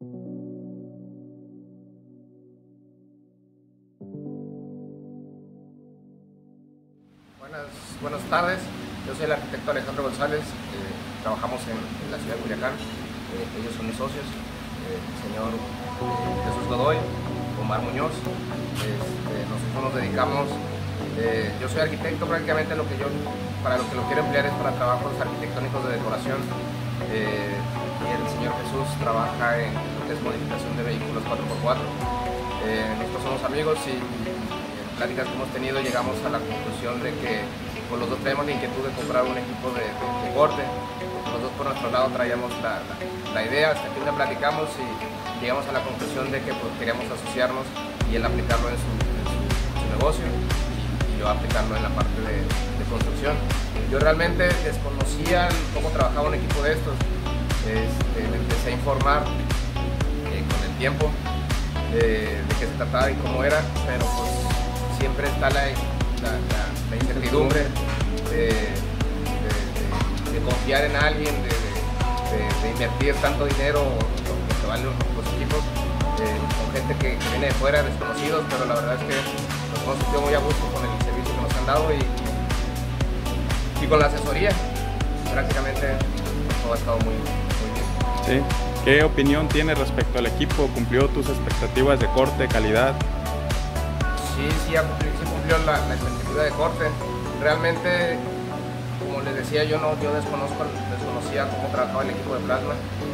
Buenas tardes, yo soy el arquitecto Alejandro González, trabajamos en la ciudad de Culiacán, ellos son mis socios, el señor Jesús Godoy, Omar Muñoz. Nosotros nos dedicamos, yo soy arquitecto, prácticamente para lo que lo quiero emplear es para trabajos arquitectónicos de decoración, y el señor Jesús trabaja en lo que es modificación de vehículos 4x4. Nosotros somos amigos y en pláticas que hemos tenido llegamos a la conclusión de que pues, los dos tenemos la inquietud de comprar un equipo de corte. Los dos por nuestro lado traíamos la idea, hasta que un día platicamos y llegamos a la conclusión de que pues, queríamos asociarnos y él aplicarlo en su negocio y yo aplicarlo en la parte de construcción. Yo realmente desconocía cómo trabajaba un equipo de estos. Me empecé a informar con el tiempo de qué se trataba y cómo era, pero pues siempre está la incertidumbre de confiar en alguien, de invertir tanto dinero, lo que valen los equipos, con gente que viene de fuera, desconocidos, pero la verdad es que nos hemos sentido muy a gusto con el servicio que nos han dado y con la asesoría. Prácticamente todo ha estado muy bien. ¿Sí? ¿Qué opinión tienes respecto al equipo? ¿Cumplió tus expectativas de corte, calidad? Sí cumplió la expectativa de corte. Realmente, como les decía, yo desconocía cómo trabajaba el equipo de plasma.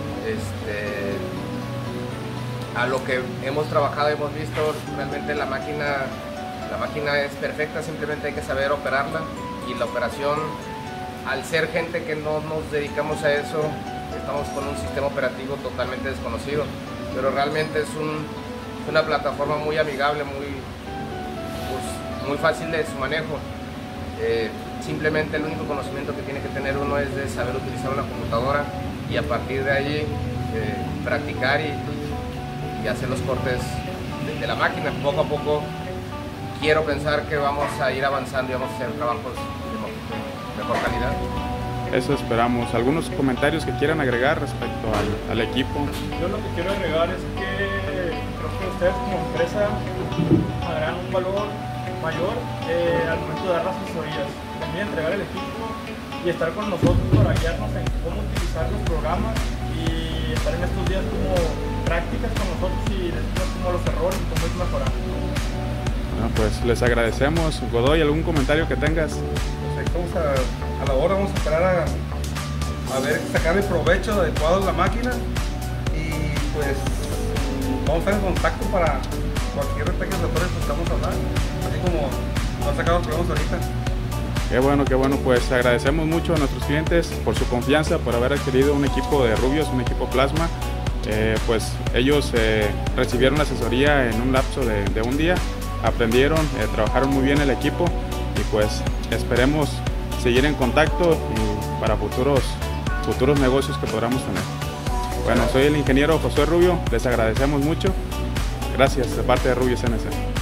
A lo que hemos trabajado, hemos visto, realmente la máquina es perfecta, simplemente hay que saber operarla, y la operación, al ser gente que no nos dedicamos a eso, estamos con un sistema operativo totalmente desconocido, pero realmente es una plataforma muy amigable, muy fácil de su manejo. Simplemente el único conocimiento que tiene que tener uno es de saber utilizar una computadora y a partir de allí practicar y hacer los cortes de la máquina. Poco a poco quiero pensar que vamos a ir avanzando y vamos a hacer trabajos de mejor calidad. Eso esperamos. ¿Algunos comentarios que quieran agregar respecto al equipo? Yo lo que quiero agregar es que creo que ustedes como empresa agregan un valor mayor al momento de dar las asesorías, también entregar el equipo y estar con nosotros para guiarnos en cómo utilizar los programas y estar en estos días como prácticas con nosotros y decirnos como los errores y cómo ir mejorando. Bueno, pues les agradecemos. Godoy, ¿algún comentario que tengas? Pues ahí estamos a la hora, vamos a esperar a ver, sacar el provecho adecuado de la máquina y pues vamos a estar en contacto para cualquier detalle de errores que estamos hablando, así como han sacado los programas ahorita. Qué bueno, pues agradecemos mucho a nuestros clientes por su confianza, por haber adquirido un equipo de Rubios, un equipo Plasma. Pues ellos recibieron la asesoría en un lapso de un día, aprendieron, trabajaron muy bien el equipo y pues esperemos seguir en contacto y para futuros negocios que podamos tener. Bueno, soy el ingeniero José Rubio, les agradecemos mucho. Gracias de parte de Rubios NC.